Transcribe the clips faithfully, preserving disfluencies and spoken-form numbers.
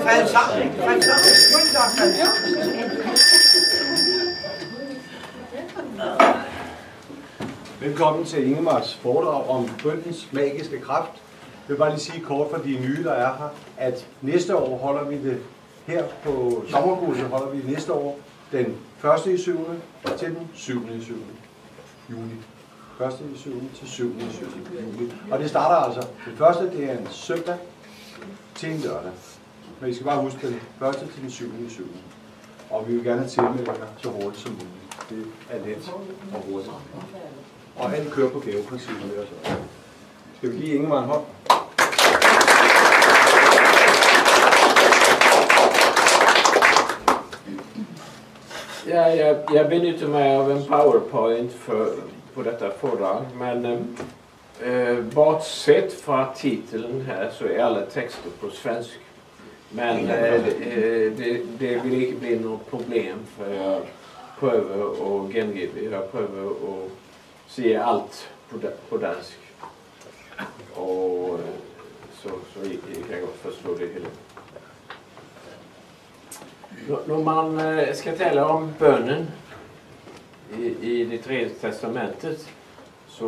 Fald sammen. Fald sammen. Skynd dig, fald sammen. Velkommen til Ingemars foredrag om bønnens magiske kraft. Jeg vil bare lige sige kort for de nye, der er her, at næste år holder vi det her på sommerkurset, holder vi næste år den første i syvende til den syvende i syvende juli. første i syvende til syvende i syvende juli. Og det starter altså, den første det er en søndag til en lørdag. Men I skal bare huske den første til den syvende i syvende. Og vi vil gerne tilmelde jer så hurtigt som muligt. Det er let og hurtigt. Og alt kører på gaveprincippet med os også. Skal vi give Ingemar en hånd? Ja, jeg, jeg benytter mig av en PowerPoint for, på dette foredrag, men eh, bortsett fra titelen her, så er alle tekster på svensk. Men eh, det, det vil ikke bli noe problem, for jeg prøver å gengive, jeg prøver å si alt på, på dansk. Og så, så jeg, jeg kan godt forstå det hele. Når man skal tale om bønnen i, i det tredje testamentet, så,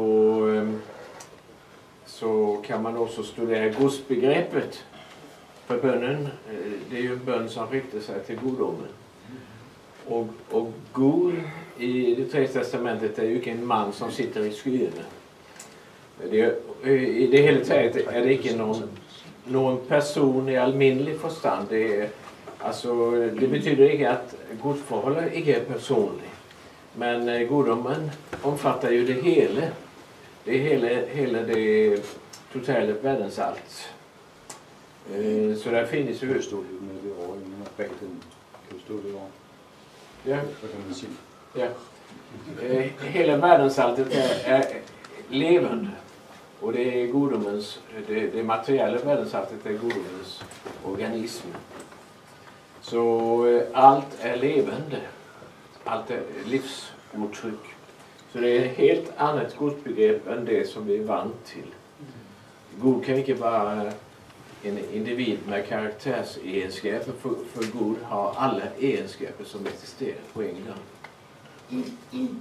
så kan man også studere gudsbegrepet for bønnen. Det er jo en bønn som rikter seg til guddommen. Og, og Gud i det tredje testamentet er jo ikke en mann som sitter i skyene. Det, I det hele taget er det ikke noen, noen person i alminnelig forstand. Det er Altså, det betyder ikke at gudforholdet ikke er personlig, men uh, guddommen omfatter jo det hele, det hele, hele det totale verdensalt. Uh, så der finnes jo... Kan du stå lidt med det over i bag den? Kan du stå det over? Ja. Hvad kan man sige? Ja. Uh, hele verdensaltet er, er levende, og det er guddommens, det, det materielle verdensaltet er guddommens organisme. Så alt er levende, alt er livsuttrykk. Så det er et helt annet gudsbegrep enn det som vi er vant til. Gud kan ikke være en individ med karaktersegenskaper, for, for Gud har alle egenskaper som eksisterer på en gang.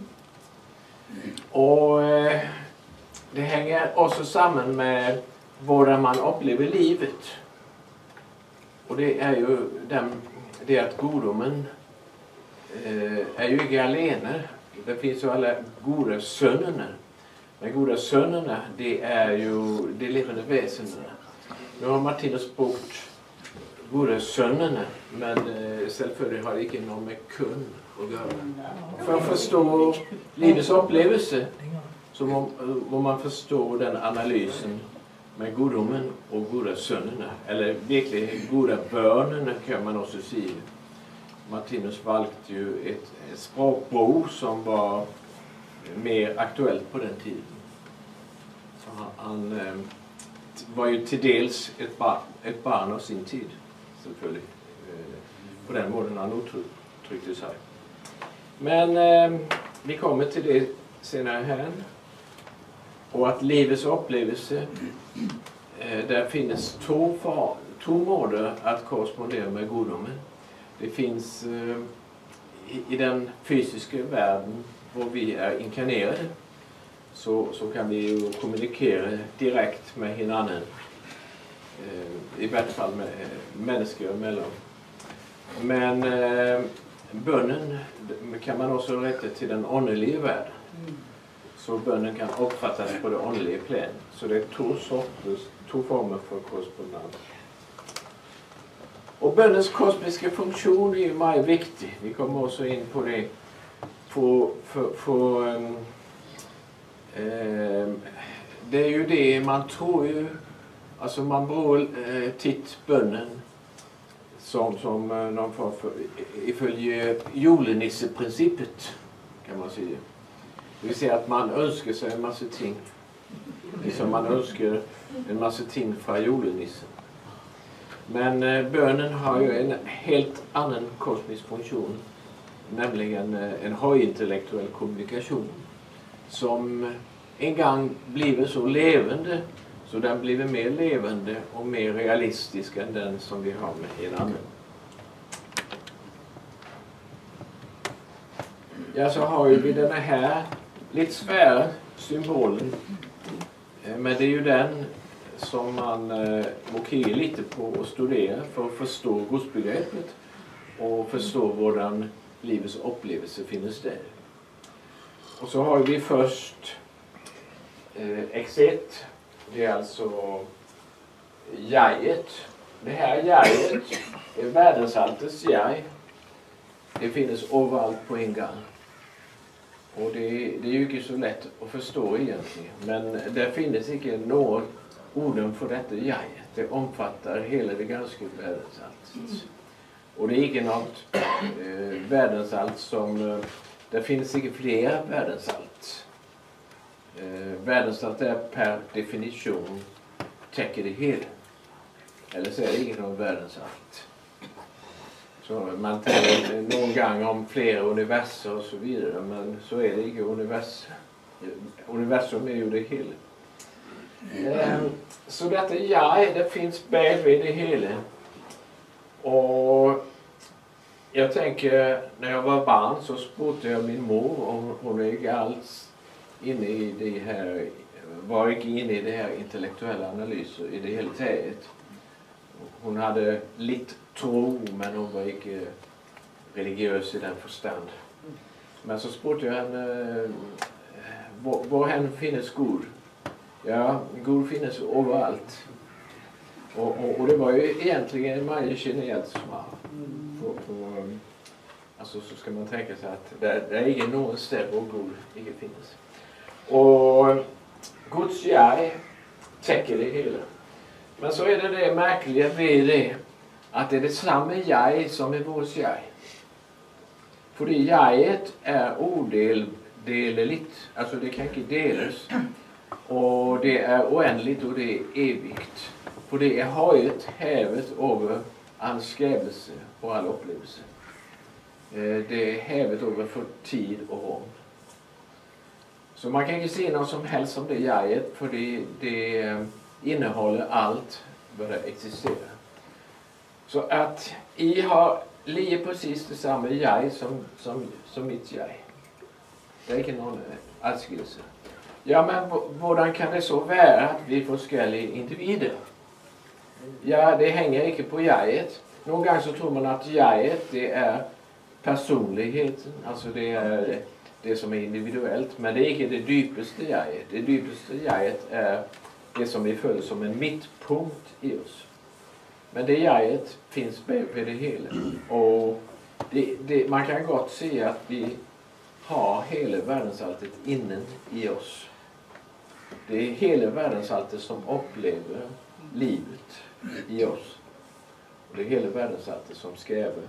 Og eh, det henger også sammen med hvordan man opplever livet. Og det er jo den, det at guddommen eh, er jo ikke alene. Det finnes jo alle gode sønnene. Men gode sønnene, det er jo de levende vesenene. Nå har Martinus brukt gode sønnene, men eh, selvfølgelig har det ikke noe med kun å gjøre. For å forstå livets opplevelse, så må, må man forstå den analysen med guddommen og gode sønnene, eller virkelig gode børnene kan man også si. Martinus valgte jo et, et språkbruk som var mer aktuelt på den tiden. Så han, han eh, var jo til dels et, bar, et barn av sin tid, selvfølgelig. Eh, på den måten han uttrykte seg. Men eh, vi kommer til det senere her. Og at livets opplevelse, eh, der finnes to, for, to måter at korrespondere med guddommen. Det finnes eh, i, i den fysiske verden hvor vi er inkarnerede, så, så kan vi jo kommunikere direkte med hinanden. Eh, I hvert fall med eh, mennesker imellom. Men eh, bønnen kan man også rette til den åndelige verden. Så bønnen kan oppfattes på det åndelige plan. Så det er to sorter, to former for korrespondens. Og bønnens kosmiske funksjon er jo meget viktig. Vi kommer også inn på det. For, for, for um, um, det er jo det man tror jo, altså man bruker uh, titt bønnen som, som uh, noen form for, ifølge julenisseprinsippet, kan man si. Det vil si at man ønsker seg en masse ting. Liksom man ønsker en masse ting fra julenissen. Men eh, bønnen har jo en helt annen kosmisk funksjon. Nemlig en, en høyintellektuell kommunikasjon. Som en gang blir så levende Så den blir mer levande och mer realistisk än den som vi har med en annan. Ja, så har vi den här lite svåra symbolen. Men det är ju den som man eh, måste lite på och studera för att förstå gudsbegreppet och förstå hvordan livets upplevelse finns där. Och så har vi först eh, exet. Det är alltså jaget. Det här jaget är världensaltets jag. Det finns överallt på en gång. Och det, det är ju inte så lätt att förstå egentligen. Men det finns inte någon orden för detta jaget. Det omfattar hela det ganska världensaltet. Och det är inte något eh, världensalt som... Eh, det finns inte fler världensalt. Eh, världensalt är per definition täcker det hela. Eller så är det inte någon världensalt. Så man talar någon gång om flera universum och så vidare, men så är det inte universum. Universum är ju det hela. Mm. Så detta jag, det finns bredvid det hela. Och jag tänker, när jag var barn så spurgade jag min mor om hon är inte alls inne i det här, var inte inne i det här intellektuella analyser i det hela taget. Hon hade lite tro, men hon var inte religiös i den förstand. Men så spurgade jag henne, var, var hen finns god? Ja, god finns överallt. Och, och, och det var ju egentligen varje kinesisk svar. För, för, alltså så ska man tänka sig att det, det är ingen någon ställe och god inte finns. Och Guds jag täcker det hela. Men så är det det märkliga vid det att det är detsamma jag som är vårt jag. För det jaget är odeleligt, alltså det kan inte delas. Och det är oändligt och det är evigt. För det är höjt, hävet över all skapelse och all upplevelse. Det är hävet över för tid och rum. Så man kan inte se något som helst om det jaget, för det, det innehåller allt vad det existerar. Så att I har lite precis detsamma jag som, som, som mitt jag. Det är inte någon adskillelse. Ja, men hvordan kan det så vara att vi får olika individer? Ja, det hänger inte på jaget. Någon gång så tror man att jaget det är personligheten, alltså det är det som är individuellt, men det är inte det djupaste jaget. Det djupaste jaget är det som vi följer som en mittpunkt i oss. Men det jaget finns bredvid det hela. Och det, det, man kan gott se att vi har hela världensaltet innen i oss. Det är hela världensaltet som upplever livet i oss. Och det är hela världensaltet som skräver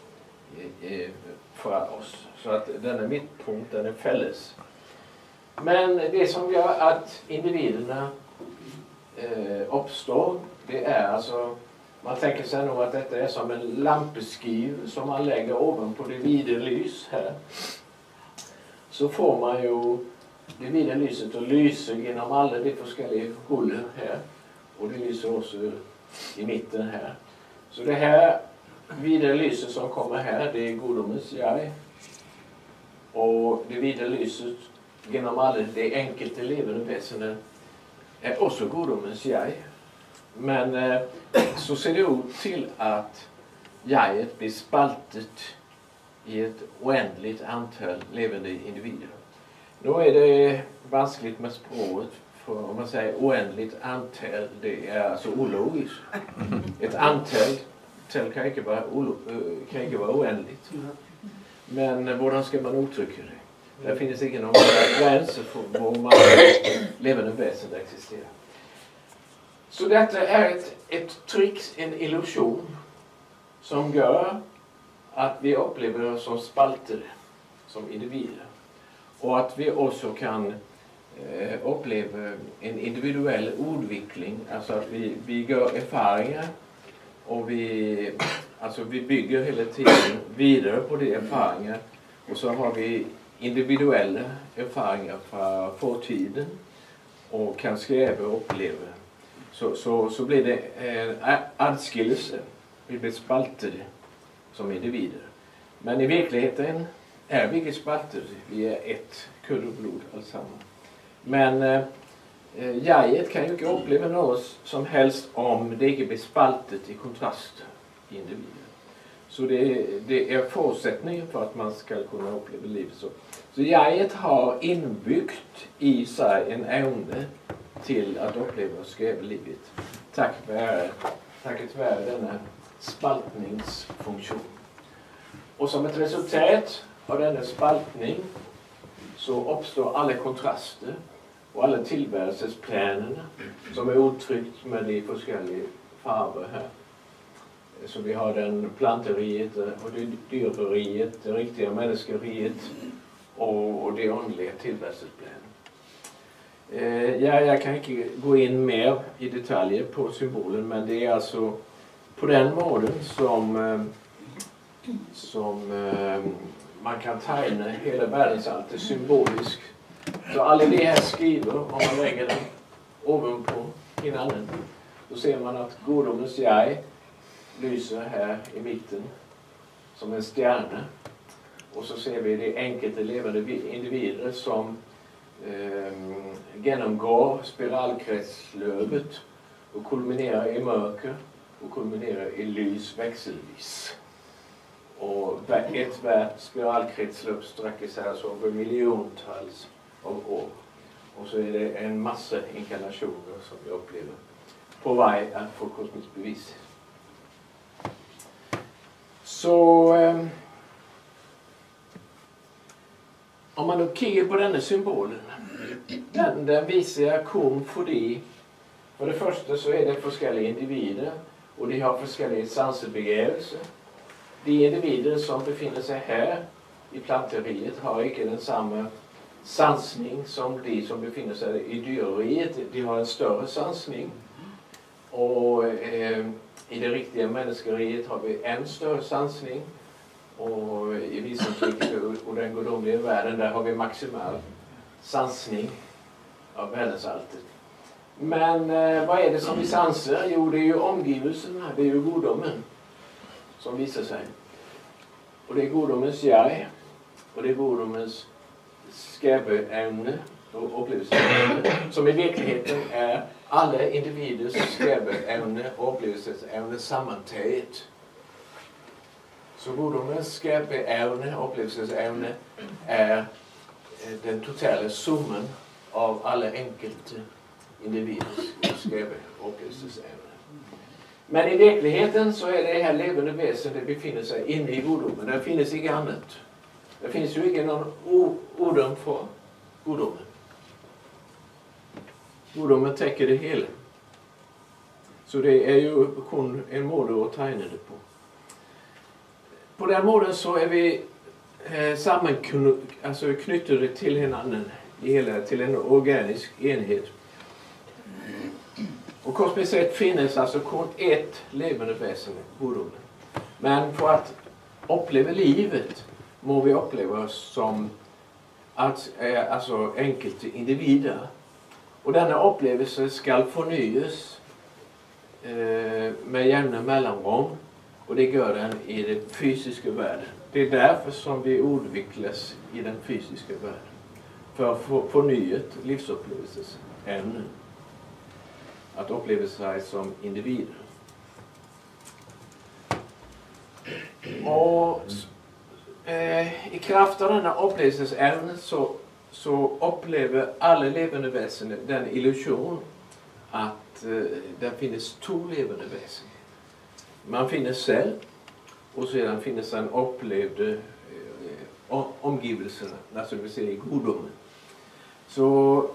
för oss. Så att denna mittpunkt, den är fälles. Men det som gör att individerna eh, uppstår, det är alltså, man tänker sig nog att detta är som en lampeskiv som man lägger ovanpå det vida lys här. Så får man ju det vida lyset och lyser genom alla de olika håll här. Och det lyser också i mitten här. Så det här vida lyset som kommer här, det är gudomens jag. Och det vida lyset genom alla de enkelte levande väsenen är också gudomens jag. Men eh, så ser det ut till att jaget blir spaltet i ett oändligt antal levande individer. Nu är det vanskligt med språket, för om man säger oändligt antal, det är alltså ologiskt. Ett antal kan inte vara, kan inte vara oändligt. Men hur ska man uttrycka det? Det finns inte några gränser för var man levande väsen existerar. Så detta är ett, ett trick, en illusion som gör att vi upplever oss som spaltade, som individer. Och att vi också kan eh, uppleva en individuell utveckling, alltså att vi, vi gör erfarenheter och vi, alltså vi bygger hela tiden vidare på de erfarenheter. Och så har vi individuella erfarenheter från fortiden och kan skriva och uppleva så, så, så blir det en adskillelse. Vi blir spaltede som individer. Men i virkeligheten er vi ikke spaltede. Vi er ett kull og blod alle sammen. Men eh, jeget kan jo ikke oppleve noe som helst om det ikke blir spaltet i kontrast i individet. Så det, det er forutsetningen for at man skal kunne oppleve livet. Så, så jeget har innbyggt i seg en evne til at oppleve og skrive livet. Takk være, takket være denne spaltningsfunksjonen. Og som et resultat av denne spaltning så oppstår alle kontraster og alle tilværelsesplanene som er uttrykt med de forskjellige farver her. Så vi har den planteriet og det dyreriet, det riktige menneskeriet og, og det åndelige tilværelsesplanen. Eh, ja, jeg kan ikke gå inn mer i detaljer på symbolen, men det er altså på den måten som, eh, som eh, man kan tegne hele verdensaltet symbolisk. Så alle de her skriver, om man legger dem ovenpå hinanden, så ser man at goddommens jeg lyser her i midten som en stjerne. Og så ser vi de enkelte levende individer som eh, gjennomgår spiralkretsløpet og kulminerer i mørke og kulminerer i lys vekselvis. Og et hvert spiralkretsløp strekker seg altså over milliontalls av år. Og så er det en masse inkarnasjoner som vi opplever på vei for kosmisk bevis. Så eh, om man nå kikker på denne symbolen, den, den viser jeg kun fordi for det første så er det forskjellige individer, og de har forskjellige sansebegjærelser. De individer som befinner seg her i planteriet har ikke den samme sansning som de som befinner seg i dyreriet. De har en større sansning. Og eh, i det riktige menneskeriet har vi en større sansning. Og i visdomsriket og den guddommelige verden, der har vi maksimal sansning av verdensaltet. Men eh, hva er det som vi sanser? Jo, det er jo omgivelsene, det er jo goddommen som viser seg. Og det er goddommens jeg, og det er goddommens skaperevne og opplevelsesevne, som i virkeligheten er alle individers skaperevne og opplevelsesevne sammantaget. Så goddommens skaperevne og opplevelsesevne er den totale summen av alle enkelte individers skaper- og opplevelsesevne. Men i virkeligheten så er det her levende vesen det befinner seg inne i goddommen. Det finnes ikke annet. Det finnes jo ikke noen orddom for goddommen. Goddommen tekker det hele. Så det er jo kun en måte å tegne det på. På den måten så er vi eh, sammen altså knyttet til hverandre til en organisk enhet. Og kosmisk sett finnes altså kun ett levende vesen, goddommen. Men for at oppleve livet må vi oppleve oss som at, eh, altså enkelte individer. Og denne opplevelse skal fornyes eh, med jevne mellomrom, og det gjør den i den fysiske verden. Det er derfor som vi utvikles i den fysiske verden, for å få fornyet livsopplevelsesevnen. At oppleve seg som individer. Og eh, i kraft av denne opplevelsesevnen så, så opplever alle levende vesener den illusjonen at eh, det finnes to levende vesen. Man finnes selv, og så finnes den opplevde eh, omgivelsene, altså vi sier i goddommen. Så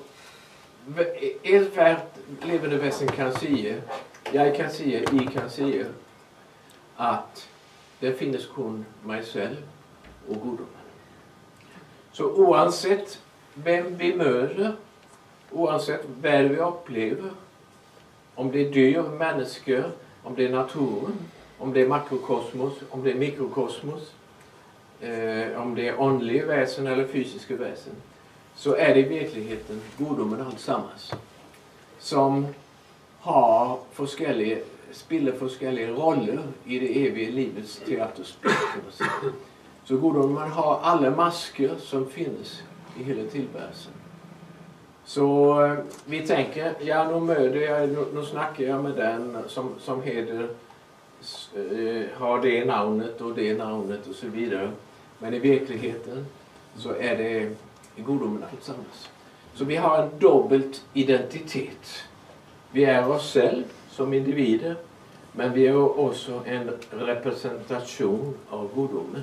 hvert levende vesen kan si, jeg kan si, jeg kan si, at det finnes kun meg selv og goddommen. Så uansett hvem vi møter, uansett hva vi opplever, om det er dyr, mennesker, om det er naturen, om det er makrokosmos, om det er mikrokosmos, eh, om det er åndelige vesen eller fysiske vesen, så er det i virkeligheten goddommen alt sammen, som har forskjellige, spiller forskjellige roller i det evige livets teaterspill. Så guddommen har alle masker som finnes i hele tilværelsen. Så vi tenker, ja, nå møter jeg, nå, nå snakker jeg med den som, som heter, uh, har det navnet og det navnet og så videre. Men i virkeligheten så er det guddommen alt sammen. Så vi har en dobbelt identitet. Vi er oss selv som individer, men vi er jo også en representasjon av guddommen.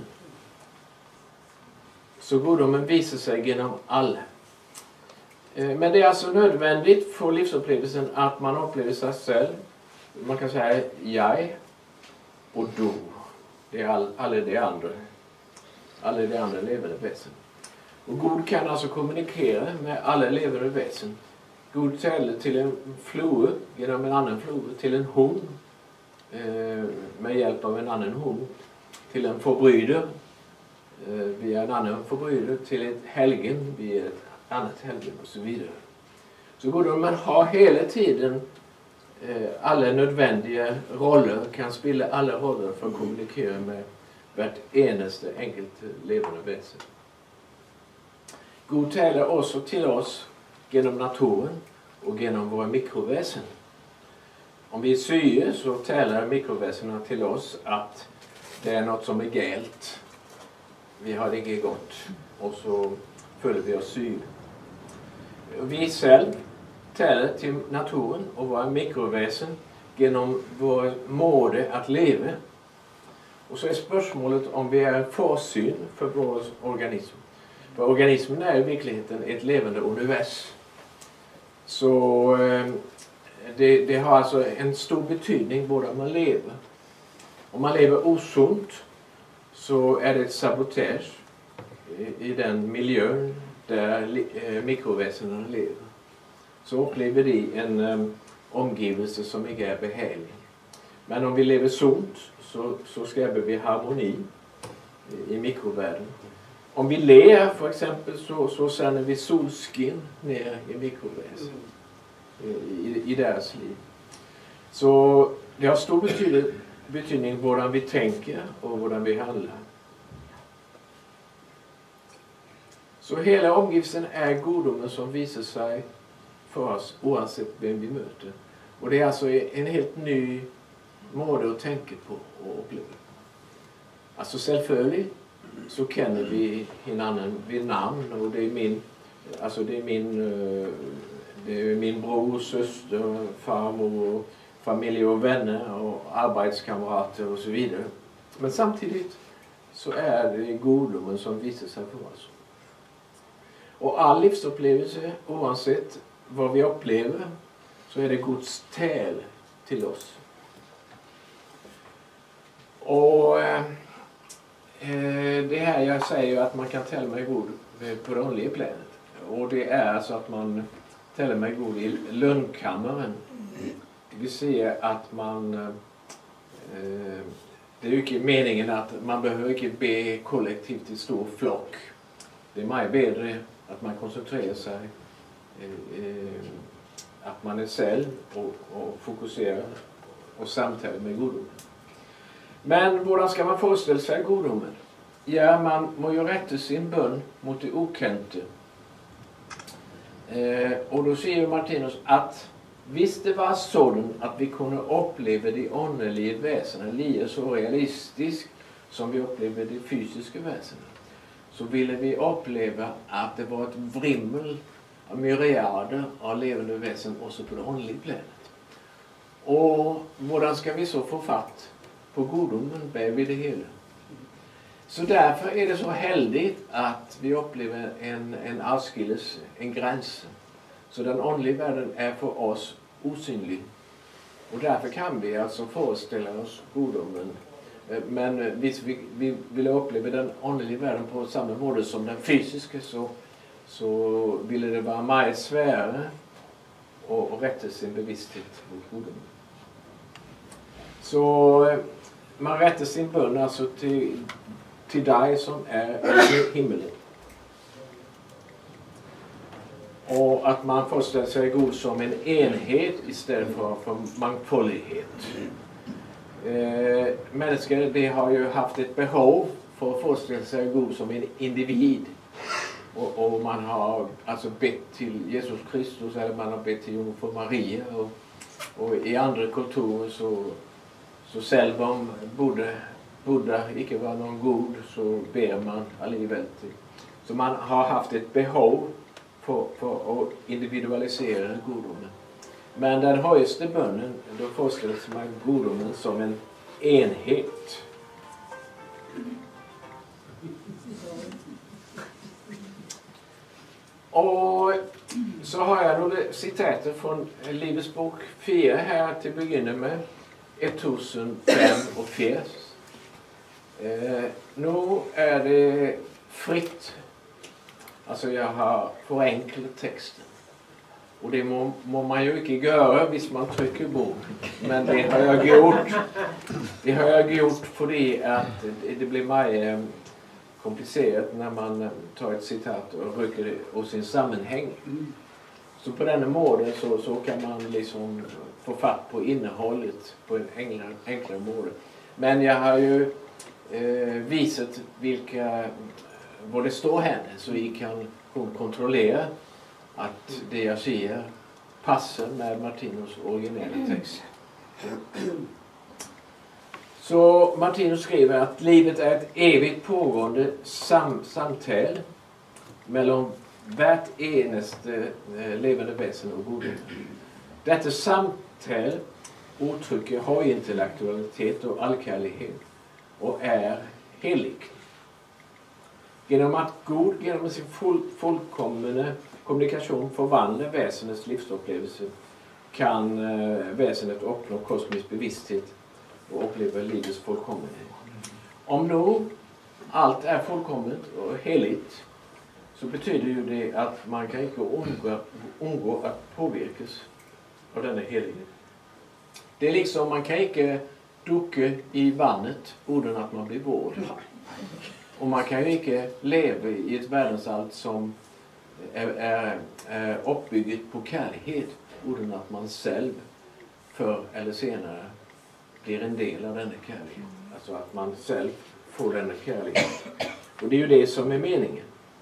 Så guddommen viser seg gjennom alle. Men det er altså nødvendig for livsopplevelsen at man opplever seg selv. Man kan si jeg og du. Det er alle de andre. Alle de andre levende vesen. Og Gud kan altså kommunikere med alle levende vesen. Gud taler til en flue gjennom en annen flue, til en hund eh, med hjelp av en annen hund, til en forbryder eh, via en annen forbryder, til et helgen via et annet helgen og så videre. Så guddommen har hele tiden eh, alle nødvendige roller, kan spille alle roller for å kommunikere med hvert eneste enkelte levende vesen. Gud taler også til oss gjennom naturen og gjennom våre mikrovesen. Om vi er syke, så taler mikrovesenene til oss at det er noe som er galt. Vi har det ikke godt, og så føler vi oss syke. Vi selv taler til naturen og våre mikrovesen gjennom vår måte å leve. Og så er spørsmålet om vi er forsyn for vår organisme. For organismen er i virkeligheten et levende univers. Så det, det har altså en stor betydning hvordan man lever. Om man lever usunt, så er det et sabotage i, i den miljøen der mikrovesenene lever. Så opplever de en um, omgivelse som ikke er behagelig. Men om vi lever sunt, så, så skaper vi harmoni i, i mikroverdenen. Om vi ler, for eksempel, så, så sender vi solskin ned i mikrovesen, i, i deres liv. Så det har stor betydning, betydning hvordan vi tenker og hvordan vi handler. Så hele omgivelsen er guddommen som viser seg for oss, uansett hvem vi møter. Og det er altså en helt ny måte å tenke på og oppleve. Altså selvfølgelig, så kjenner vi hverandre ved navn, og det er min, altså det er min, det er min bror, søster, farmor, familie og venner, og arbeidskamerater og så videre. Men samtidig så er det guddommen som viser seg for oss. Og all livsopplevelse, uansett hva vi opplever, så er det Guds tale til oss. Og det her jeg sier jo at man kan telle meg god på det åndelige planet. Og det er altså at man teller meg god i lønnkammeren. Det vil si at man, eh, det er jo ikke meningen at man behøver ikke be kollektivt i stor flokk. Det er mye bedre at man konsentrerer seg, eh, at man er selv og, og fokuserer og samtaler med guddommen. Men hvordan skal man forestille seg guddommen? Ja, man må jo rette sin bønn mot det ukjente. Eh, og da sier Martinus at hvis det var sånn at vi kunne oppleve de åndelige vesenene like så realistisk som vi opplever de fysiske vesenene, så ville vi oppleve at det var et vrimmel av myriader av levende vesen også på det åndelige planet. Og hvordan skal vi så få fatt på guddommen bak ved det hele? Så derfor er det så heldig at vi opplever en, en adskillelse, en grense. Så den åndelige verden er for oss usynlig. Og derfor kan vi altså forestille oss guddommen. Men hvis vi, vi ville oppleve den åndelige verden på samme måte som den fysiske, så, så ville det være mye sværere å, å rette sin bevissthet mot guddommen. Så man retter sin bønn altså til, til deg som er i himmelen. Och att man föreställer sig Gud som en enhet istället för, för mångfaldighet. Eh, människor det har ju haft ett behov för att föreställa sig Gud som en individ. Och, och man har alltså bett till Jesus Kristus eller man har bett till Jungfru Maria. Och, och i andra kulturer så, så själv om Buddha, Buddha icke var någon god så ber man alligevel till. Så man har haft ett behov för, för att individualisera gudomen. Men den högsta bönen, då föreställs man gudomen som en enhet. Och så har jag några citater från Livets bok fyra här till begynna med. tusen femhundrafyrtio. Eh, nu är det fritt. Alltså jag har förenklat texten. Och det må, må man ju inte göra hvis man trycker bort. Men det har jag gjort. Det har jag gjort för det att det blir mer komplicerat när man tar ett citat och rycker det och sin sammanhang. Så på denna måte så, så kan man liksom få fatt på innehållet på en enklare, enklare måte. Men jag har ju eh, visat vilka, vad det står här så vi kan kontrollera att det jag säger passar med Martinus originella text. Så Martinus skriver att livet är ett evigt pågående sam samtal mellan vart enaste eh, levande väsen och gudomen. Detta samtal uttrycker högintellektualitet och allkärlighet och är helig. Genom att Gud genom sin full, fullkomna kommunikation förvandlar väsenets livsupplevelse kan eh, väsenet uppnå kosmisk bevissthet och uppleva livets fullkomlighet. Om nu allt är fullkomligt och heligt så betyder ju det att man kan inte undgå, undgå att påverkas av denna helighet. Det är liksom man kan inte ducka i vattnet utan att man blir vård. Och man kan ju inte leva i ett världensallt som är, är, är uppbyggt på kärlighet utan att man själv förr eller senare blir en del av denna kärlighet. Alltså att man själv får denna kärlighet. Och det är ju det som är meningen.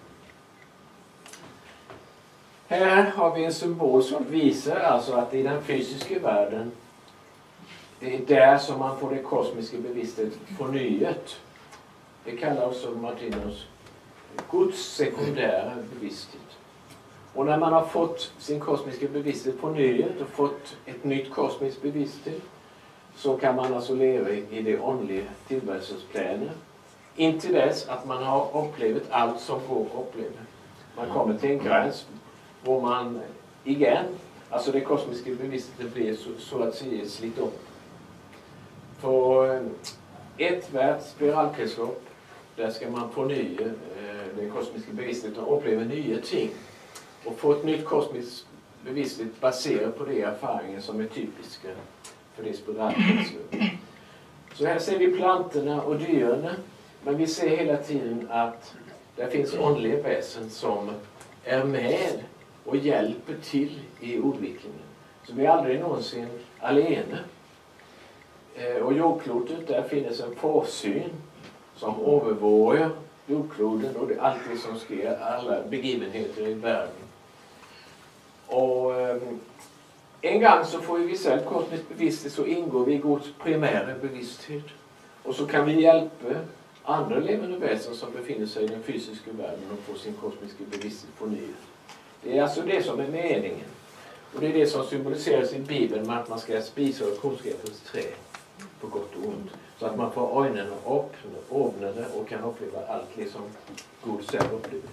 Här har vi en symbol som visar alltså att i den fysiska världen det är där som man får det kosmiska bevisstheten förnyat. Det kallar också Martinus Guds sekundära bevissthet. Och när man har fått sin kosmiska bevissthet förnyat och fått ett nytt kosmiskt bevissthet så kan man alltså leva i det åndliga tillvärelsesplanet intill dess att man har upplevt allt som går att uppleva. Man kommer till en gräns hvor man igen, alltså det kosmiska bevisstheten blir så, så att säga slitt upp. För ett värt spiralkretslopp där ska man förnya eh, den kosmiska bevisstheten och uppleva nya ting. Och få ett nytt kosmiskt bevissthet baserat på de erfarenheter som är typiska för det spiralkretsloppet. Så här ser vi plantorna och djuren. Men vi ser hela tiden att det finns andliga väsen som är med och hjälper till i utvecklingen. Så vi är aldrig någonsin alene. Eh, och jordklotet, där finns en forsyn som övervågar jordkloten och det är allt det som sker, alla begivenheter i världen. Och eh, en gång så får vi visuellt kosmisk bevissthet så ingår vi i Guds primära bevissthet. Och så kan vi hjälpa andra levande väsen som befinner sig i den fysiska världen och få sin kosmiska bevissthet förnyad. Det är alltså det som är meningen. Och det är det som symboliseras i Bibeln med att man ska spisa av kunskapens trä på gott och ont. Så att man får ögonen öppnade och kan uppleva allt det som Gud själv upplever.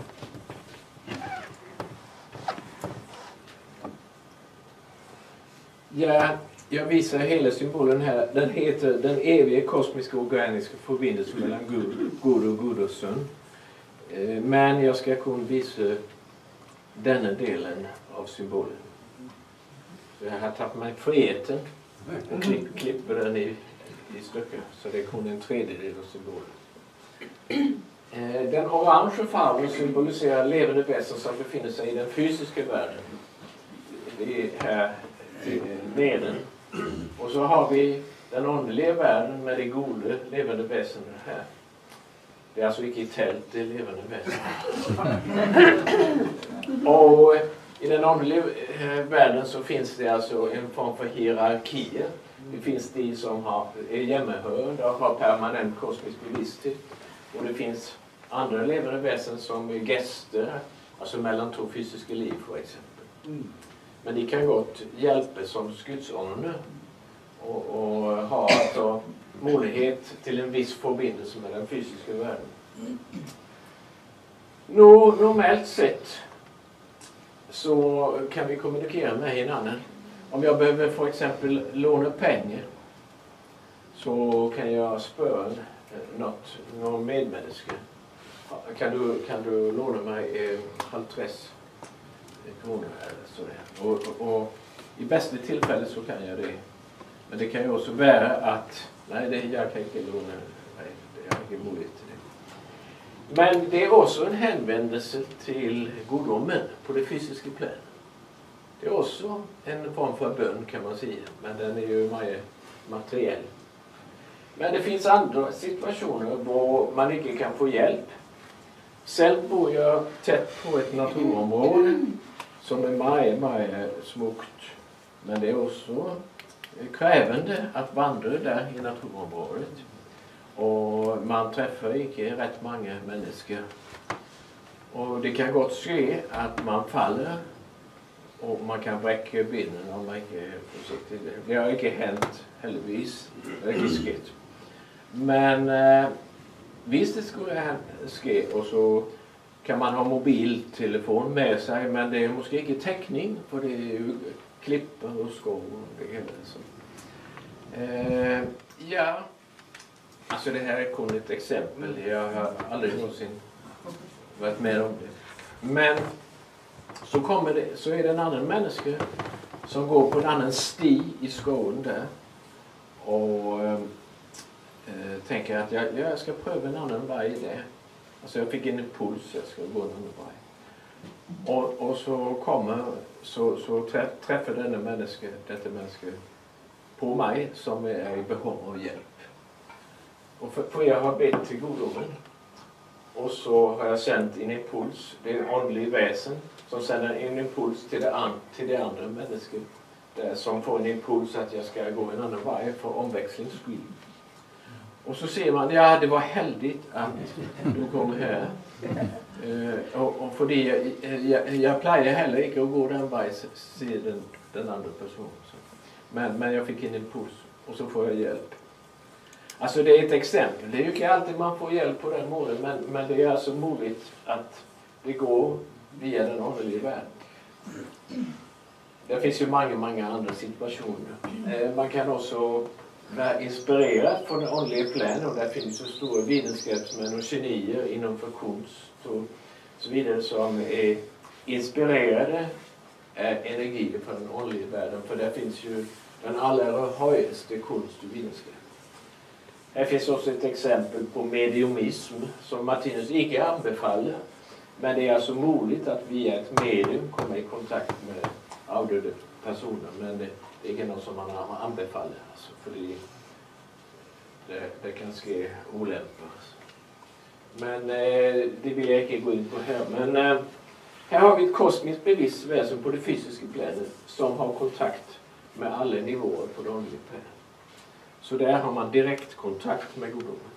Ja, jag visar hela symbolen här. Den heter den eviga kosmiska organiska förbindelsen mellan Gud, Gud och Gudosson. Men jag ska kunna visa denna delen av symbolen. Så jag har tagit mig friheten och klipp, klipper den i, i stycken. Så det är kun en tredjedel av symbolen. Den orange färgen symboliserar levande väsen som befinner sig i den fysiska världen. Det är här neden. Och så har vi den åndliga världen med de goda levande väsen här. Det är alltså inte i tält, det är levande väsen. Och i den åndliga världen så finns det alltså en form för hierarkier. Det finns de som har, är jämmehörande och har permanent kosmisk bevissthet. Och det finns andra levande väsen som är gäster, alltså mellan två fysiska liv för exempel. Mm. Men de kan gott hjälpa som skudsånger och, och ha alltså möjlighet till en viss förbindelse med den fysiska världen. Nå, normalt sett så kan vi kommunicera med en annan. Om jag behöver för exempel låna pengar så kan jag spöra något, någon medmänniska. Kan du, kan du låna mig eh, halvtreds kronor eller sådär. Och, och, och i bästa tillfälle så kan jag det. Men det kan ju också vara att nej, det, jag kan inte låna, nej, jag har inte möjlighet till det. Men det är också en hänvändelse till gudomen på det fysiska planet. Det är också en form för bön kan man säga, men den är ju mer materiell. Men det finns andra situationer där man inte kan få hjälp. Själv bor jag tätt på ett naturområde som är mycket, mycket smukt. Men det är också krävande att vandra där i naturområdet. Och man träffar inte rätt många människor. Och det kan gott ske att man faller och man kan bräcka benen om man inte är försiktig. Det har inte hänt heldigvis. Det är riskigt. Men eh, visst det skulle ske och så kan man ha mobiltelefon med sig, men det är måske inte täckning för det är ju klippor och skor och det hela. Så. Eh, ja, alltså det här är kun ett exempel. Jag har aldrig någonsin varit med om det. Men så, kommer det, så är det en annan människa som går på en annan sti i skogen där och eh, tänker att jag, jag ska pröva en annan väg där. Alltså jag fick en impuls, jag ska gå en annan väg. Och, och så kommer, så, så träffar denna människa, detta människa på mig som är i behov av hjälp. Och för, för jag har bett till gudomen. Och så har jag sänt en impuls, det är en andlig väsen som sänder en impuls till det, an, till det andra människan. Där, som får en impuls att jag ska gå en annan väg för omväxlings skull. Och så ser man, ja det var heldigt att du kom här. Uh, och, och för det, jag, jag, jag plejer heller inte att gå den vägen, se den, den andra personen. Men, men jag fick en impuls och så får jag hjälp. Alltså det är ett exempel. Det är ju inte alltid man får hjälp på den målen, men, men det är alltså möjligt att det går via den andliga världen. Det finns ju många, många andra situationer. Uh, man kan också vara inspirerad från den andliga planen och där finns ju stora vetenskapsmän och genier inom för konst och så vidare som är inspirerade av energier från den andliga världen, för där finns ju den allra högsta konst och vetenskap. Här finns också ett exempel på mediumism som Martinus inte anbefaller, men det är alltså möjligt att via ett medium komma i kontakt med avdöda personer, men det Det är inte något som man anbefaller, alltså, för det, det, det kan ske olämpor. Men eh, det vill jag inte gå in på här. Men eh, här har vi ett kosmiskt bevisst väsen på det fysiska planet som har kontakt med alla nivåer på det andliga planet. Så där har man direkt kontakt med gudomen.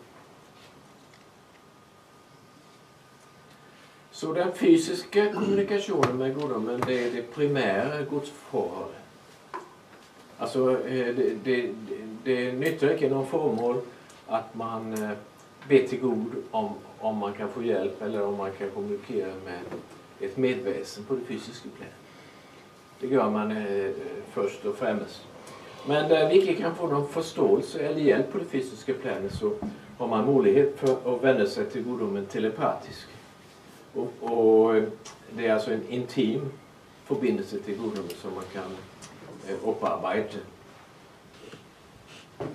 Så den fysiska kommunikationen med gudomen, det är det primära gudsförhållandet. Alltså det, det, det, det nyttjar inte någon förmål att man eh, ber till Gud om, om man kan få hjälp eller om man kan kommunikera med ett medväsen på det fysiska planet. Det gör man eh, först och främst. Men där vi inte kan få någon förståelse eller hjälp på det fysiska planet så har man möjlighet för att vända sig till gudomen telepatisk. Och, och det är alltså en intim förbindelse till gudomen som man kan upparbeta.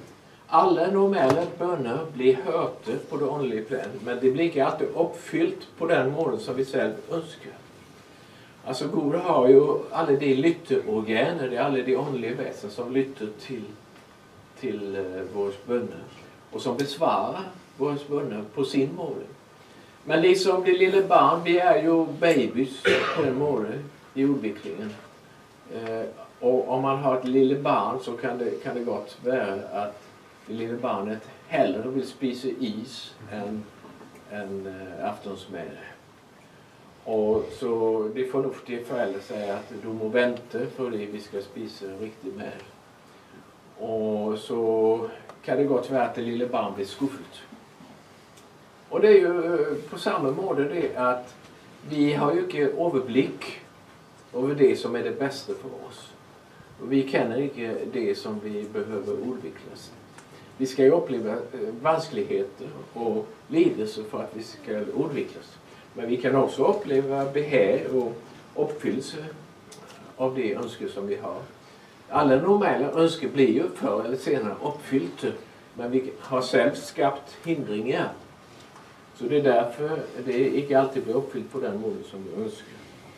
Alle normale bønner blir hørte på det åndelige plan, men de blir ikke alltid oppfylt på den måten som vi selv ønsker. Altså Gud har jo alle de lytteorganer, det er alle de åndelige vesen som lytter til, til uh, våre bønner, og som besvarer våre bønner på sin måte. Men liksom de lille barn, vi er jo babys på en måte i utviklingen. Uh, og om man har et lille barn, så kan det, kan det godt være at det lille barnet heller vil spise is enn en, uh, aftensmad. Og så de fornuftige foreldre sier at du må vente fordi vi skal spise riktig mat. Og så kan det godt være at det lille barn blir skuffet. Og det er jo på samme måte det at vi har jo ikke overblikk over det som er det beste for oss. Og vi kjenner ikke det som vi behøver utvikles. Vi skal jo oppleve vanskeligheter og lidelse for at vi skal utvikles. Men vi kan også oppleve behag og oppfyllelse av de ønsker som vi har. Alle normale ønsker blir jo før eller senere oppfylte, men vi har selv skapt hindringer. Så det er derfor det ikke alltid blir oppfylt på den måten som vi ønsker.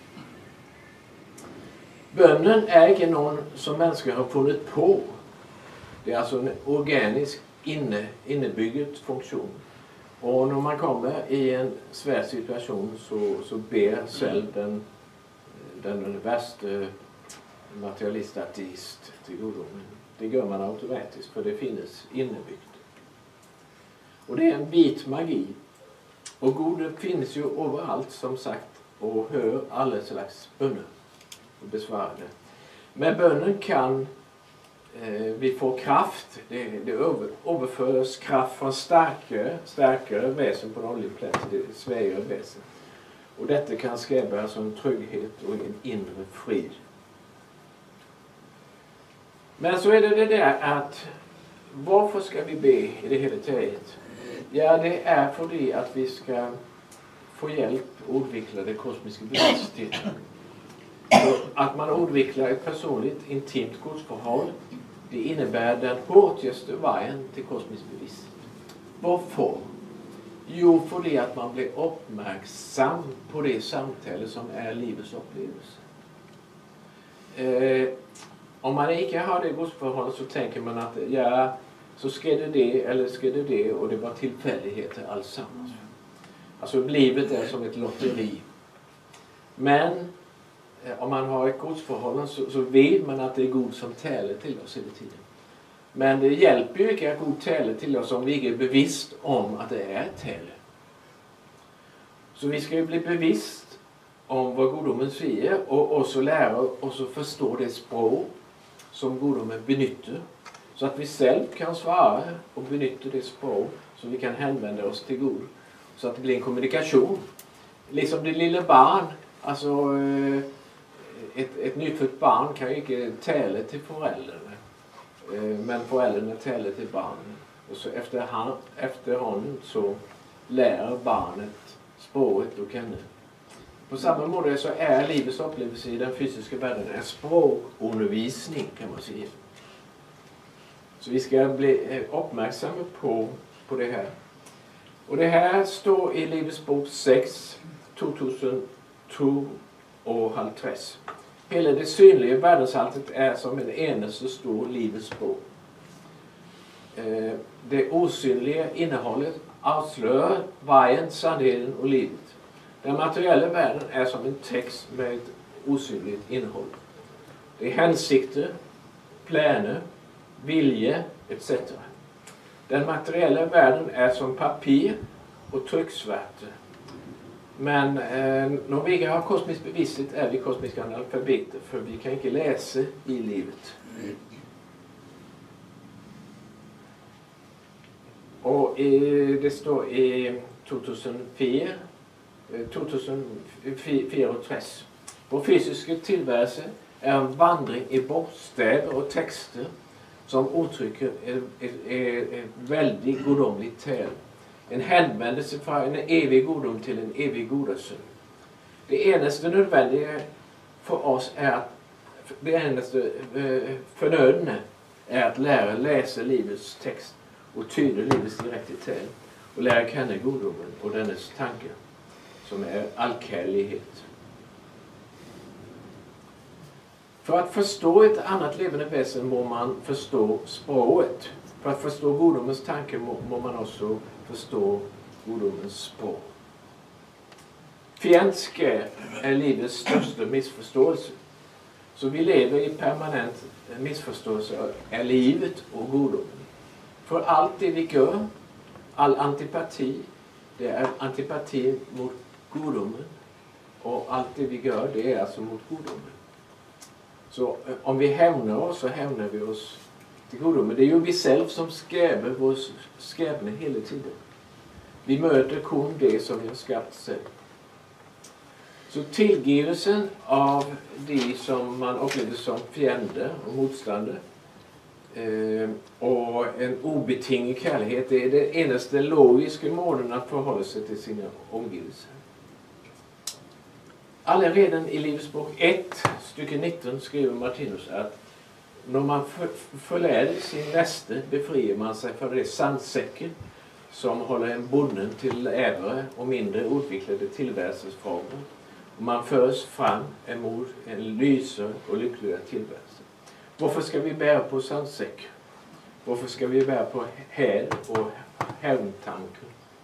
Bønnen er ikke noen som mennesker har funnet på. Det er altså en organisk inne, innebygget funksjon. Og når man kommer i en svær situasjon, så, så ber selv den, den verste materialist-ateist til gudommen. Det gjør man automatisk, for det finnes innebygd. Og det er en bit magi. Og Gud finnes jo overalt, som sagt, og hører alle slags bønner og besvarer det. Med bønnen kan vi får kraft, det, det overføres kraft fra sterkere, sterkere vesen på den åndelige plass, det svegere vesen. Og dette kan skape en trygghet og en indre frid. Men så er det det der at, hvorfor skal vi be i det hele taget? Ja, det er fordi at vi skal få hjelp å utvikle det kosmiske bevisstheten. At man utvikler et personligt, intimt gudsforhold, det innebærer den hurtigste veien til kosmisk bevissthet. Hvorfor? Jo, fordi at man blir oppmerksom på det samtale som er livets opplevelse. Eh, om man ikke har det gudsforholdet, så tenker man at ja, så skjedde det, eller skjedde det, og det var tilfeldigheter alt sammen. Altså, livet er som et lotteri. Men om man har et gudsforhold, så, så vet man at det er Gud som taler til oss hele tiden. Men det hjelper jo ikke at Gud taler til oss om vi ikke er bevisst om at det er et tale. Så vi skal jo bli bevisst om hva gudommen sier, og også lære å forstå det språk som gudommen benytter, så at vi selv kan svare og benytte det språk så vi kan henvende oss til Gud, så at det blir en kommunikasjon. Liksom det lille barn, altså Et, et nyfødt barn kan jo ikke tale til foreldrene, men foreldrene taler til barnet. Og så efter, efterhånden så lærer barnet språket å kjenne. På samme måte så er livets opplevelse i den fysiske verden en språkundervisning, kan man si. Så vi skal bli oppmerksomme på, på det her. Og det her står i Livets bok seks, to tusen to og halvtreds. Hele det synlige verdenshaltet er som en eneste stor livets bok. Eh, det osynlige innholdet avslører veien, sannheten og livet. Den materielle verden er som en tekst med et usynligt innhold. Det er hensikter, planer, vilje, et cetera. Den materielle verden er som papir og trykksverte. Men eh, når vi ikke har kosmisk bevissthet, er vi kosmiske analfabeter, for vi kan ikke lese i livet. Og i, det står i to tusen fire, to tusen fireogtres. Vår fysiske tilværelse er en vandring i bokstaver og tekster som uttrykker et, et, et, et veldig gudomlig tale. En henvendelse fra en evig godom til en evig godesønn. Det eneste nødvendige for oss er at det eneste uh, fornødende är att lära läsa livets text och tyda livets direktitel och lära känna godomen och dennes tankar som är allkärlighet. För att förstå ett annat levande väsen må man förstå språket. För att förstå godomens tanke må, må man också förstå godomens språk. Fiendskap är livets största missförståelse. Så vi lever i permanent missförståelse är livet och godomen. För allt det vi gör, all antipati, det är antipati mot godomen. Och allt det vi gör, det är alltså mot godomen. Så om vi hämnar oss så hämnar vi oss till godomen. Det är ju vi själv som skräver vår skrävning hela tiden. Vi möter kun det som vi har skapat sig. Så tillgivelsen av de som man upplever som fiender och motståndare eh, och en obetingad kärlighet, det är det enaste logiska målen att förhålla sig till sina omgivelser. Allaredan i Livets bok ett, stycke nitton, skriver Martinus att när man för, förlär sin näste befriar man sig från det sandsäcken som håller en bunden till äldre och mindre utvecklade tillvärelsesformer. Och man förs fram emot en lyser och lyckligare tillvärelse. Varför ska vi bära på sandsäck? Varför ska vi bära på häl och hämndtankar?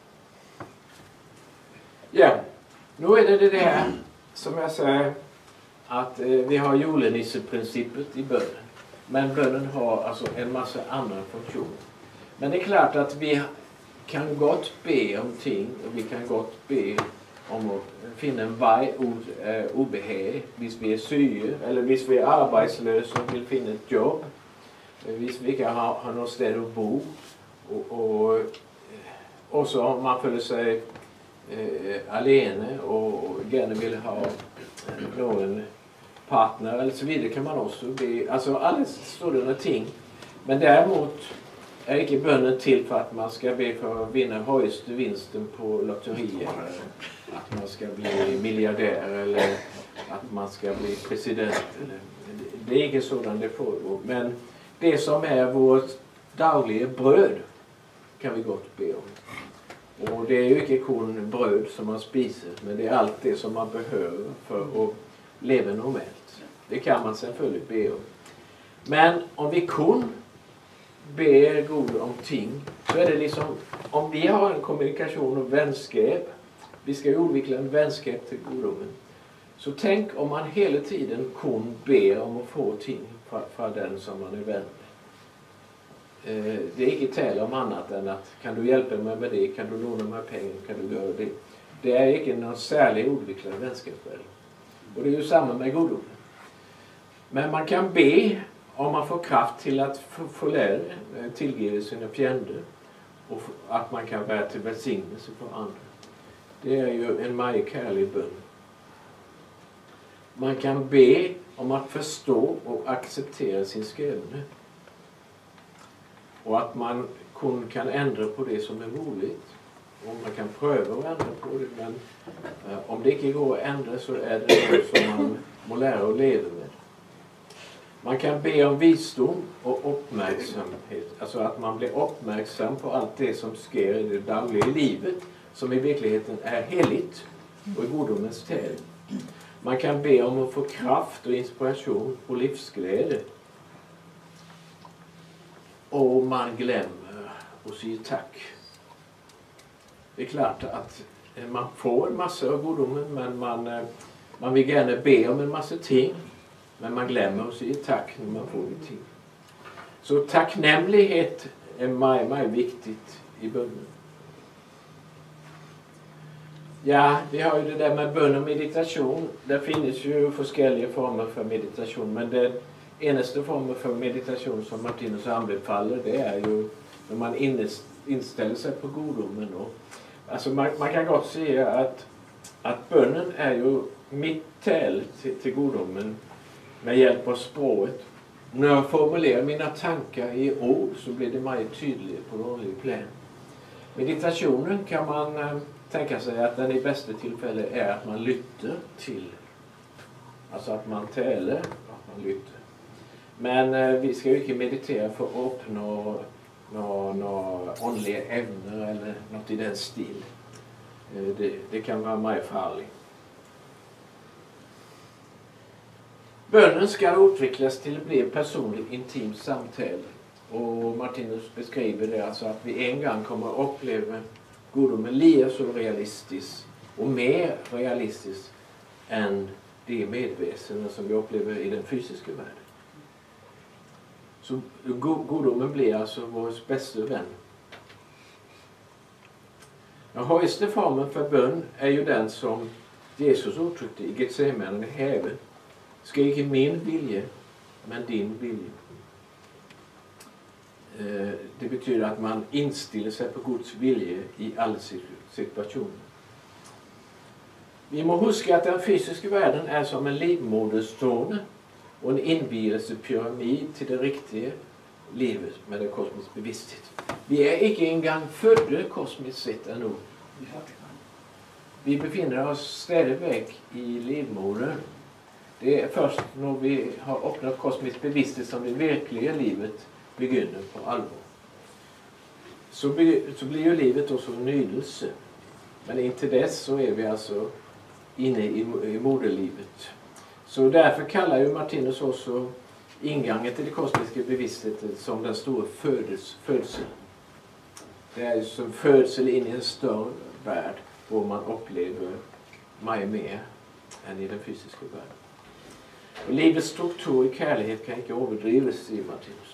Ja, nu är det det där som jag säger att eh, vi har julenisseprincipet i bönen. Men bönen har alltså en massa andra funktioner. Men det är klart att vi kan gott be om ting och vi kan gott be om att finna en väg ut äh, obehag. Hvis vi är syge eller hvis vi är arbetslösa och vill finna ett jobb. Hvis vi kan ha, ha något ställe att bo. Och, och, och så om man följer sig eh, alene och, och gärna vill ha någon partner eller så vidare kan man också be. Alltså alla sådana ting. Men däremot är inte bönen till för att man ska be för att vinna högsta vinsten på lotterier. Att man ska bli miljardär eller att man ska bli president. Eller, det är inte sådant det får. Men det som är vårt dagliga bröd kan vi gott be om. Och det är ju inte kun bröd som man spiser, men det är allt det som man behöver för att leva normalt. Det kan man selvfølgelig be om. Men om vi kun ber Gud om ting, så är det liksom, om vi har en kommunikation och vänskap, vi ska utveckla en vänskap till godomen. Så tänk om man hela tiden kun ber om att få ting från den som man är vän med. Det är inte tal om annat än att kan du hjälpa mig med det, kan du låna mig pengar, kan du göra det. Det är inte någon särskilt utvecklad vänskap. Och det är ju samma med godomen. Men man kan be om man får kraft till att få lära tillgiva sina fiender och att man kan vara till välsignelse för andra. Det är ju en mycket kärlig bön. Man kan be om att förstå och acceptera sin skrävne. Och att man kan ändra på det som är roligt. Och man kan pröva att ändra på det. Men eh, om det inte går att ändra så är det något som man må lära att leva med. Man kan be om visdom och uppmärksamhet. Alltså att man blir uppmärksam på allt det som sker i det dagliga livet. Som i verkligheten är heligt och i godomens täl. Man kan be om att få kraft och inspiration och livsglädje. Och man glömmer och säger tack. Det är klart att man får en massa av godomen, men man, man vill gärna be om en massa ting. Men man glömmer och säger tack när man får det ting. Så tacknämlighet är mycket, mycket viktigt i bönen. Ja, vi har ju det där med bön och meditation. Det finns ju olika former för meditation, men den enaste formen för meditation som Martinus anbefaller, det är ju när man inställer sig på godomen. Och, alltså man, man kan gott säga att, att bönen är ju mitt tal till, till godomen med hjälp av språket. När jag formulerar mina tankar i ord så blir det mycket tydligt på vanlig plan. Meditationen kan man äh, tänka sig att den i bästa tillfälle är att man lytter till. Alltså att man talar och att man lytter. Men eh, vi skal jo ikke meditere for å oppnå noen åndelige evner eller noe i den stil. Eh, det, det kan være mer farlig. Bønnen skal utvikles til å bli en personlig, intim samtale. Og Martinus beskriver det altså at vi en gang kommer å oppleve guddommen like så realistisk og mer realistisk enn de medvesener som vi opplever i den fysiske verden. Så guddommen blir altså vår beste venn. Den høyeste formen for bønn er jo den som Jesus uttrykte i Getsemane i havet. Skal ikke min vilje, men din vilje. Det betyr at man innstiller seg på Guds vilje i alle situasjoner. Vi må huske at den fysiske verden er som en livmoderstående og en innvielsespyramid til det riktige livet med det kosmiske bevissthet. Vi er ikke engang fødte kosmisk sett ennå. Vi befinner oss stadig vekk i livmoderen. Det er først når vi har oppnådd kosmisk bevissthet som det virkelige livet begynner på alvor. Så, be, så blir jo livet også en nydelse. Men inntil dess så er vi altså inne i, i moderlivet. Så derfor kaller jo Martinus også inngangen til det kosmiske bevisstheten som den store fødes, fødsel. Det er jo som fødsel inn i en større verd hvor man opplever mye mer enn i den fysiske verden. Og livets struktur i kærlighet kan ikke overdrives, sier Martinus.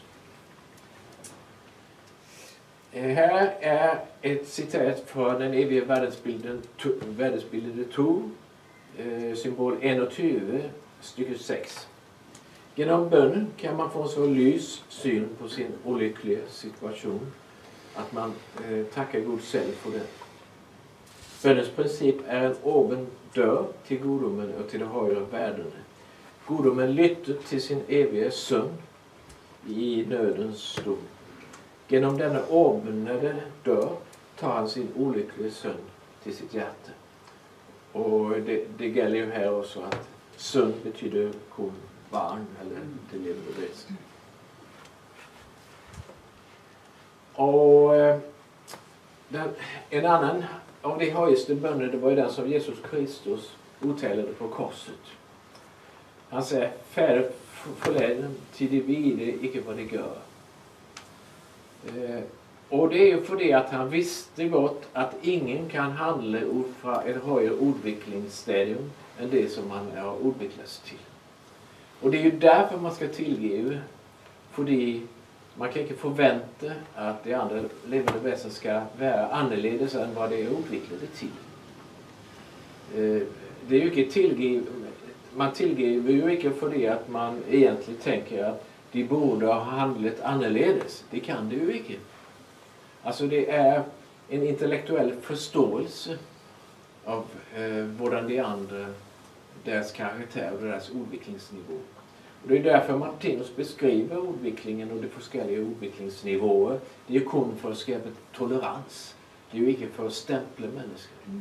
Her er et sitat fra den evige verdensbildet to, symbol enogtyve, stykke seks. Gjennom bønnen kan man få så lys syn på sin ulykkelige situasjon, at man eh, takker Gud selv for det. Bønnens prinsipp er en åpen dør til guddommen og til det høyere verdene. Guddommen lytter til sin evige sønn i nødens stund. Gjennom denne åpnede dør tar han sin ulykkelige sønn til sitt hjerte. Og det, det gjelder jo her også at sønn betyr kun barn, eller det levende vesen. Og den, en annen av de høyeste bønner, det var den som Jesus Kristus uttalte på korset. Han sier, «Fære forled dem til de vide ikke hva de gjør». Eh, og det er jo fordi at han visste godt at ingen kan handle ut fra et høyere utviklingsstadium enn det som han er utviklet til. Og det er jo derfor man skal tilgive, fordi man kan ikke forvente at de andre levende vesen skal være annerledes enn hva de er utviklet til. Eh, det er jo ikke tilgive, man tilgiver jo ikke fordi at man egentlig tenker at de burde ha handlet annerledes. Det kan det jo ikke. Altså det er en intellektuell forståelse av eh, hvordan de andre, deres karakter og deres utviklingsnivå. Og det er derfor Martinus beskriver utviklingen og de forskjellige utviklingsnivåer. Det er jo kun for å skape tolerans. Det er jo ikke for å stemple mennesker.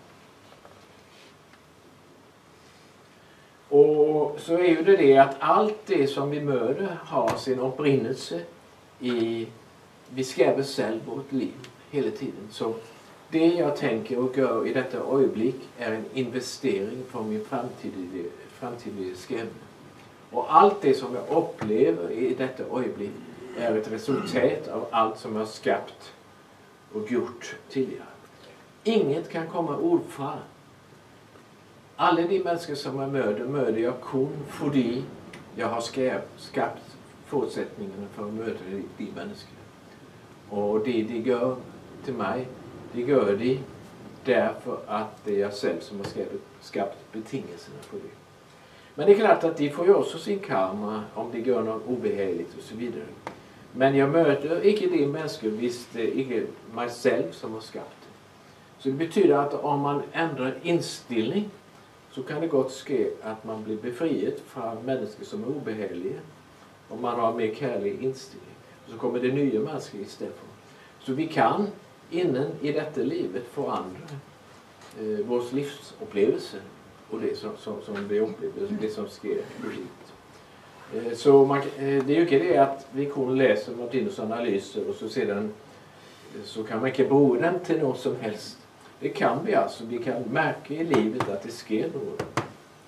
Og så er jo det det at alt det som vi møter har sin opprinnelse i, vi skaper selv vårt liv hele tiden. Så det jeg tenker å gjøre i dette øyeblikk er en investering for min fremtidige, fremtidige skjebne. Og alt det som jeg opplever i dette øyeblikk er et resultat av alt som er skapt og gjort tidligere. Inget kan komme ord fra. Alle de mennesker som jeg møter, møter jeg kun fordi jeg har skapt forutsetningene for å møte de, de menneskene. Og det de gjør til meg, de gjør de derfor at det er jeg selv som har skapt, skapt betingelsene for det. Men det er klart at de får jo også sin karma om de gjør noe ubehagelig og så videre. Men jeg møter ikke de mennesker hvis det ikke er meg selv som har skapt det. Så det betyr at om man endrer innstilling, så kan det godt ske at man blir befriet fra mennesker som er ubehagelige, og man har mer kærlig innstilling. Og så kommer det nye mennesker i stedet for. Så vi kan innen i dette livet forandre eh, vår livsopplevelse og det som, som, som vi opplever, det som sker hit. Så man, det är ju inte det att vi kan läsa Martinus analyser och så sedan så kan man inte bruka den till något som helst. Det kan vi alltså. Vi kan märka i livet att det sker något.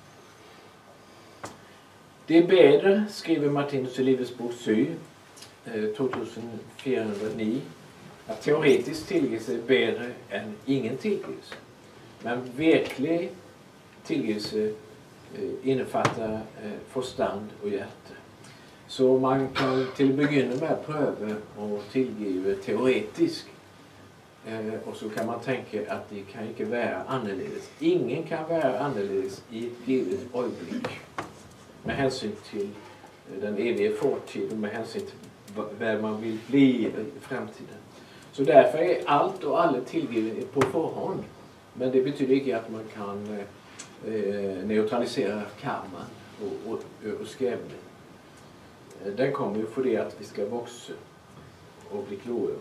Det är bättre, skriver Martinus i Livets bok Sy, tjugofyrahundranio, att teoretisk tillgivelse är bättre än ingen tillgivelse. Men verklig tillgivelse innefattar förstand och hjärta. Så man kan till att börja med pröva och tillgiva teoretiskt. Och så kan man tänka att det kan inte vara annorledes. Ingen kan vara annorledes i ett givet ögonblick. Med hänsyn till den eviga fortid och med hänsyn till vad man vill bli i framtiden. Så därför är allt och alla tillgivet på förhand. Men det betyder inte att man kan eh, neutralisera karman och, och, och skrämning. Den kommer ju för det att vi ska växa och bli kloka.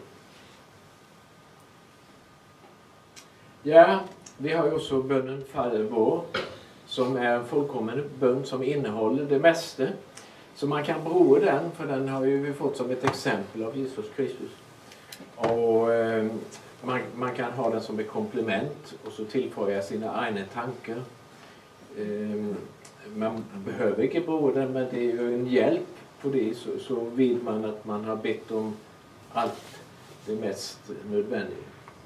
Ja, vi har ju också bönen Fader vår, som är en fullkommen bön som innehåller det mesta. Så man kan bruka den, för den har ju vi fått som ett exempel av Jesus Kristus. Och eh, man, man kan ha den som ett komplement och så tillföra sina egna tankar. Eh, man behöver inte bruka den, men det är ju en hjälp på det, så, så vill man att man har bett om allt det mest nödvändiga.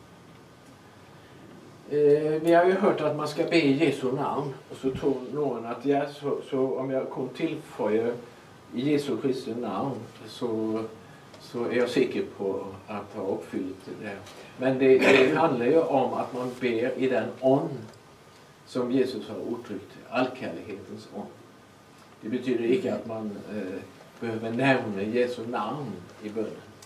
Eh, vi har ju hört att man ska be i Jesu namn, och så tror någon att ja, så, så om jag kom tillföra i Jesu Kristi namn så, så är jag säker på att ha uppfyllt det. Men det, det handlar ju om att man ber i den on som Jesus har uttryckt, allkärlighetens on. Det betyder inte att man eh, behöver nämna Jesu namn i bönen.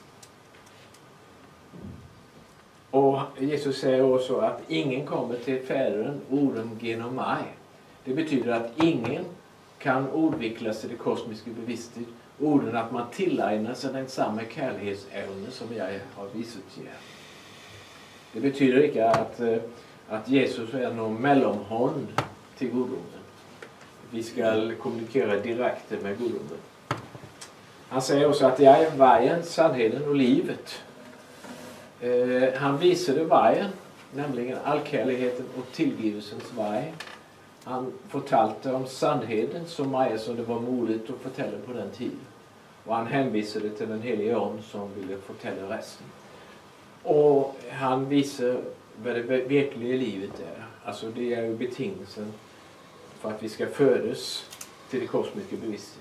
Och Jesus säger också att ingen kommer till Fadern orden genom mig. Det betyder att ingen kan ordvicklas till det kosmiska bevisstheten orden att man tillägnar sig den samma kärleksämne som jag har visat er. Det betyder inte att, att Jesus är någon mellanhand till gudomen. Vi ska kommunikera direkt med gudomen. Han säger också att jag är vägen, sannheten och livet. Eh, han visade vägen, nämligen allkärligheten och tillgivelsens väg. Han fortalte om sannheten som är som det var möjligt att fortälla på den tiden. Och han hänvisade till den helige Ande som ville fortälla resten. Och han visar vad det verkliga livet är. Alltså det är ju betingelsen för att vi ska födas till det kosmiska bevisstheten.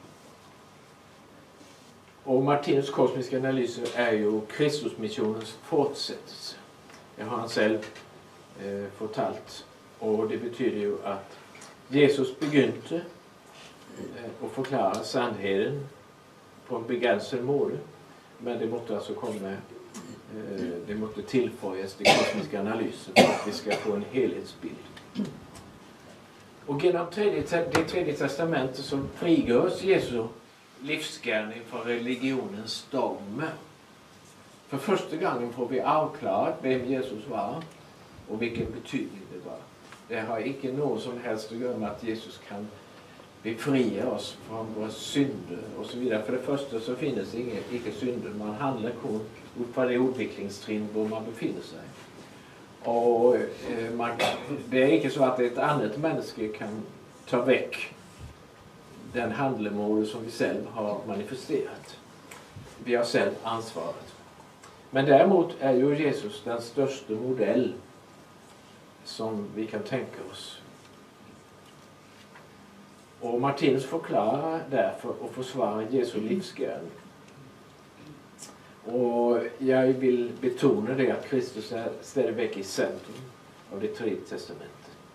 Och Martinus kosmiska analyser är ju Kristusmissionens fortsättelse. Det har han själv eh, fortalt. Och det betyder ju att Jesus begynte eh, att förklara sannheten på en begränsad mål. Men det måste alltså komma, eh, det måste tillföras till kosmiska analyser för att vi ska få en helhetsbild. Och genom tredje, det tredje testamentet så frigörs Jesu livsgärning från religionens dogmer. För första gången får vi avklarat vem Jesus var och vilken betydning det var. Det har inte något som helst att göra med att Jesus kan befria oss från våra synder och så vidare. För det första så finns det inga icke synder. Man handlar ut på det utvecklingstrin hvor man befinner sig. Och eh, man, det är inte så att ett annat människa kan ta väck den handlemål som vi själv har manifesterat. Vi har själv ansvaret. Men däremot är ju Jesus den största modell som vi kan tänka oss. Och Martinus förklarar därför och försvarar Jesu livsgärning. Och jag vill betona det att Kristus är ständigt i centrum av det tredje testamentet.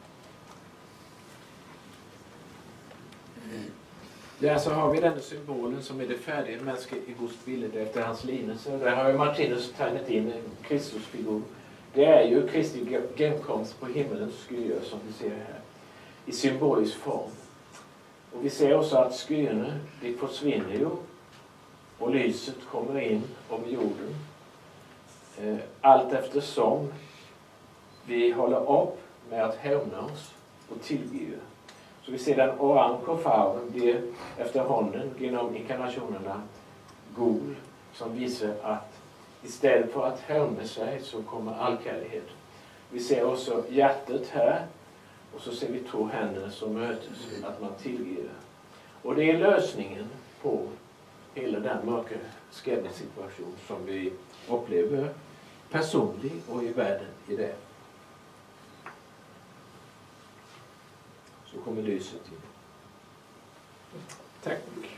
Ja, så har vi den symbolen som är det färdiga mänskliga i Guds bild efter hans lidelse. Där har ju Martinus tegnat in en Kristusfigur. Det är ju Kristi genkomst på himmelens skyer som vi ser här. I symbolisk form. Och vi ser också att skyarna, de försvinner ju. Och lyset kommer in om jorden. Allt eftersom vi håller upp med att hämna oss och tillgiva. Så vi ser den orange fargen blir efterhånden genom inkarnationerna gul, som visar att istället för att härma sig så kommer allkärlighet. Vi ser också hjärtat här och så ser vi två händer som möts, att man tillger. Och det är lösningen på hela den mörka skräddarsituation som vi upplever personligt och i världen i det. Så kommer lyset in. Tack.